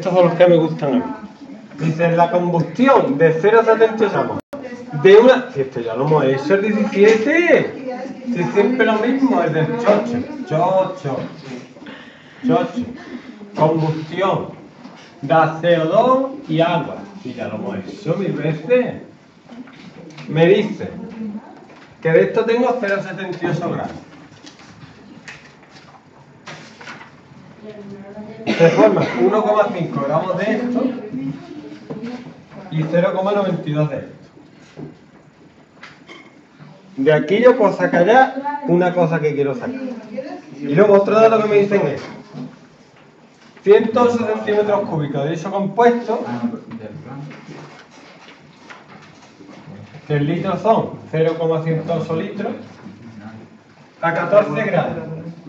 estos son los que me gustan a mí. Dice, la combustión de 0,78 gramos de una... Si esto ya lo hemos hecho el 17. Si siempre lo mismo, es del chocho. Combustión da CO2 y agua. Y ya lo hemos hecho 1000 veces. Me dice que de esto tengo 0,78 gramos. Se forma 1,5 gramos de esto y 0,92 de esto. De aquí yo puedo sacar ya una cosa que quiero sacar. Y luego otro de lo que me dicen es 108 centímetros cúbicos de dicho compuesto, que en litros son 0,108 litros, a 14 grados.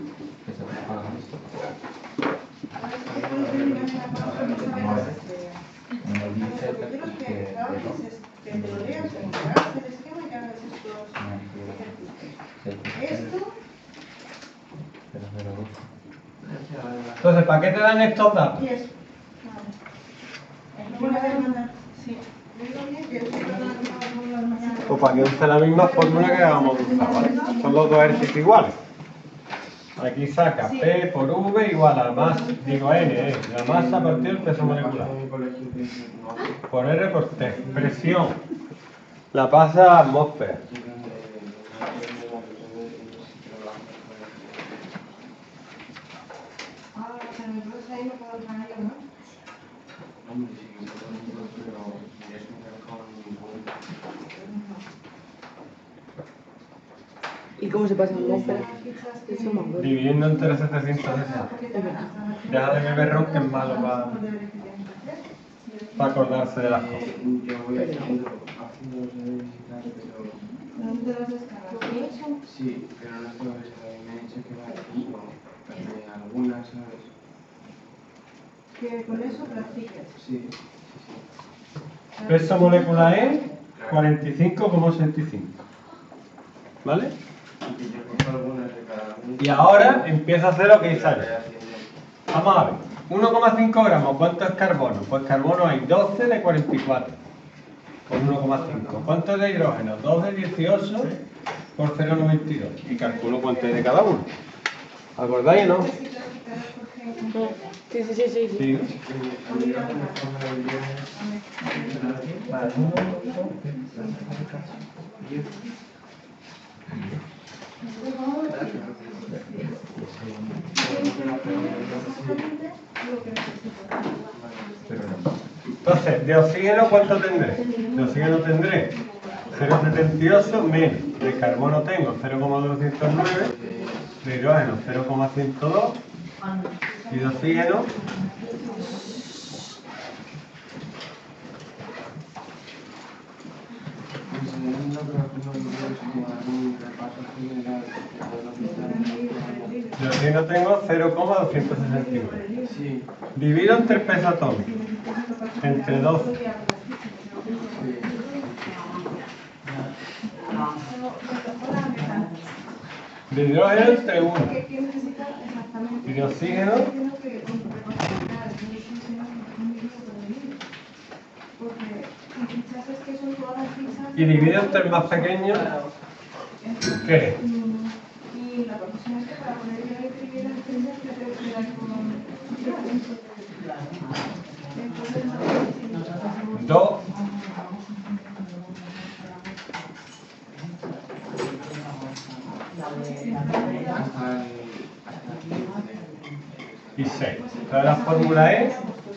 Entonces, ¿para qué te dan estos datos? Pues para que use la misma fórmula que acabamos de usar, ¿vale? Son los dos ejercicios iguales. Aquí saca P por V igual a masa, digo N, la masa a partir del peso molecular. Por R por T. Presión. La pasa a atmósfera. ¿Y cómo se pasa en atmósfera? Dividiendo entre 760. Deja de beber ron, que es malo para acordarse de las cosas. Sí, pero no estoy descargando. Me han dicho que va a algunas, ¿sabes? Que con eso practiques. Sí. Peso molecular es 45,65. ¿Vale? Y ahora empieza a hacer lo que hice ayer. Vamos a ver. 1,5 gramos. ¿Cuánto es carbono? Pues carbono hay 12 de 44. Por 1,5. ¿Cuánto es de hidrógeno? 2 de 18 por 0,92. Y calculo cuánto es de cada uno. ¿Acordáis, no? Sí. Entonces, de oxígeno, ¿cuánto tendré? De oxígeno tendré 0,78 menos. De carbono tengo 0,209. De hidrógeno 0,102. Y de oxígeno 0,269. Sí. Divido entre el peso atómico. Entre 12. De hidrógeno entre 1. Y de oxígeno y divido entre el más pequeño, ¿qué es? Y la profesión es que para poder yo escribir las ciencias que tengo que dar con... Entonces, 2 y 6. Entonces la fórmula es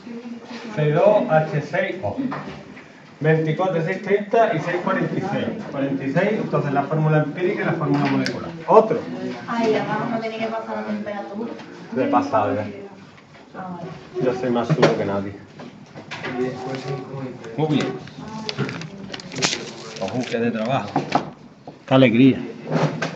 C2H6O. 24, 630 y 646. 46, entonces la fórmula empírica y la fórmula molecular. Otro. Ay, además no tiene que pasar la temperatura. De pasado ya. Yo soy más chulo que nadie. Muy bien. Ojo, que de trabajo. Qué alegría.